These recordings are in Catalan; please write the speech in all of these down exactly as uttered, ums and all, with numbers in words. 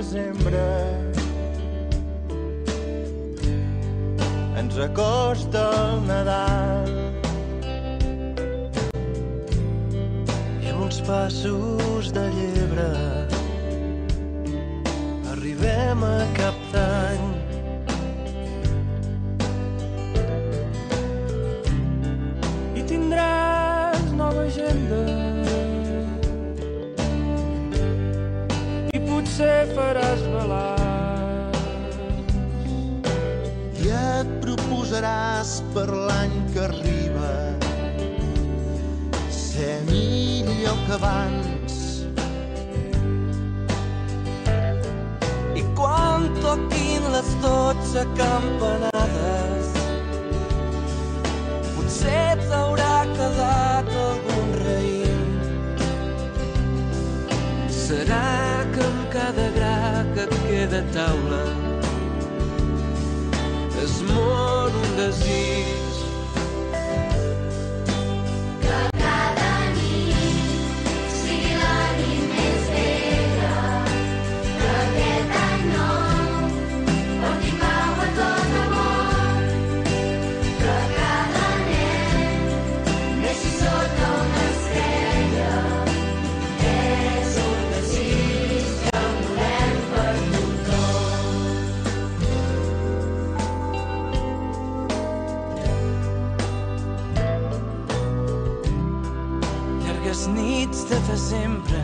desembre ens acosta el Nadal i amb uns passos de llebre arribem a cap d'any. I tindràs nova agenda i potser faràs balanç i et proposaràs per l'any que arriba ser millor que abans. I quan toquin les dotze campanades potser t'haurà quedat algun raïm. Serà que amb cada gra que et queda a taula es mor un desig. Que cada nit sigui la nit més bella, que aquest any nou porti pau a tot el món, que cada nen neixi sota una estrella. És un desig que el volem per tothom. Llargues nits de desembre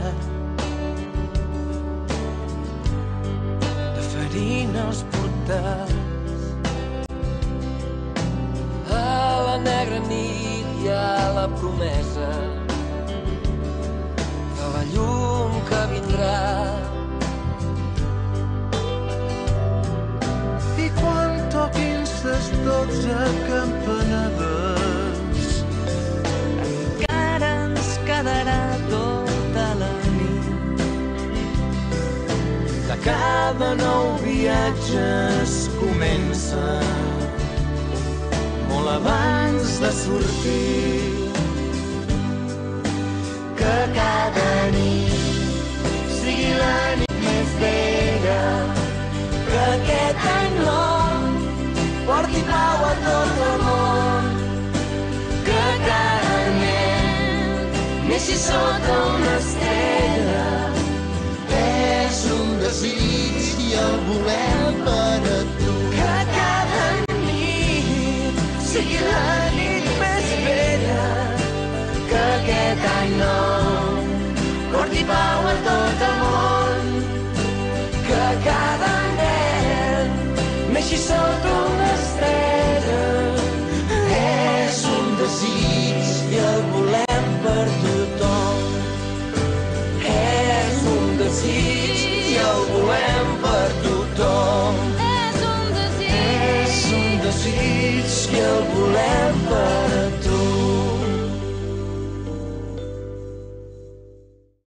de farina als portals. A la negra nit hi ha la promesa de la llum que vindrà. I quan toquin les dotze campanades encara ens quedarà tota la nit. Que cada nou viatge es comença molt abans de sortir. Que cada nit sigui la nit més bella, que aquest any nou porti pau a tot el món, que cada nen neixi sota una estrella. És un desig i el volem per a tu. Que cada nit sigui la nit més bella, que aquest any nou porti pau a tot el món, que cada nen neixi sota una estrella. És un desig i el volem per tothom. És un desig